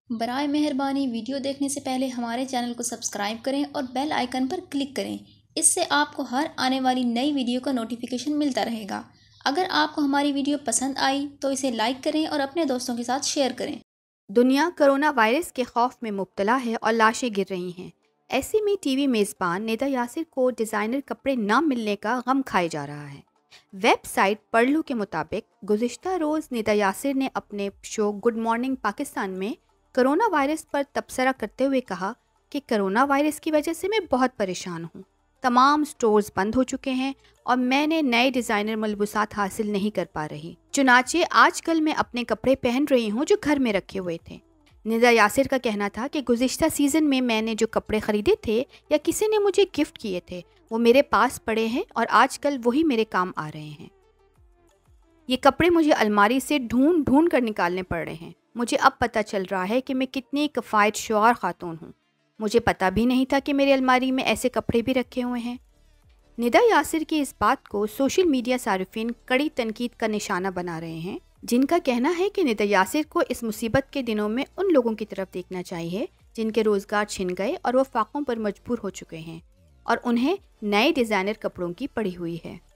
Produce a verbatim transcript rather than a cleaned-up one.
برائے مہربانی ویڈیو دیکھنے سے پہلے ہمارے چینل کو سبسکرائب کریں اور بیل آئیکن پر کلک کریں۔ اس سے آپ کو ہر آنے والی نئی ویڈیو کا نوٹیفیکیشن ملتا رہے گا۔ اگر آپ کو ہماری ویڈیو پسند آئی تو اسے لائک کریں اور اپنے دوستوں کے ساتھ شیئر کریں۔ دنیا کرونا وائرس کے خوف میں مبتلا ہے اور لاشیں گر رہی ہیں۔ ایسے میں ٹی وی میزبان ندا یاسر کو ڈیزائنر کپڑے نہ ملنے کا غم کھائے جا رہا ہے۔ ویب سائٹ پرلو کے مطابق گزشتہ روز ندا یاسر نے اپنے شو گڈ مارننگ پاکستان میں کرونا وائرس پر تبصرہ کرتے ہوئے کہا کہ کرونا وائرس کی وجہ سے میں بہت پریشان ہوں۔ تمام سٹورز بند ہو چکے ہیں اور میں نے نئے ڈیزائنر ملبوسات حاصل نہیں کر پا رہی، چنانچہ آج کل میں اپنے کپڑے پہن رہی ہوں جو گھر میں رکھے ہوئے تھے۔ ندا یاسر کا کہنا تھا کہ گزشتہ سیزن میں میں نے جو کپڑے خریدے تھے یا کسی نے مجھے گفٹ کیے تھے وہ میرے پاس پڑے ہیں اور آج کل وہی میرے کام آ رہے ہیں۔ یہ کپڑے مجھے الماری سے ڈھونڈ ڈھونڈ کر نکالنے پڑ رہے ہیں۔ مجھے اب پتہ چل رہا ہے کہ میں کتنی کفایت شعار خاتون ہوں۔ مجھے پتہ بھی نہیں تھا کہ میری الماری میں ایسے کپڑے بھی رکھے ہوئے ہیں۔ ندا یاسر کی اس بات کو سوشل میڈیا صارفین کڑی تنقید کا نشانہ بنا رہے ہیں، جن کا کہنا ہے کہ ندا یاسر کو اس مصیبت کے دنوں میں ان لوگوں کی طرف دیکھنا چاہیے جن کے روزگار چھن گئے اور وہ فاقوں پر مجبور ہو چکے ہیں اور انہیں نئے ڈیزائنر کپڑوں کی پڑی ہوئی ہے۔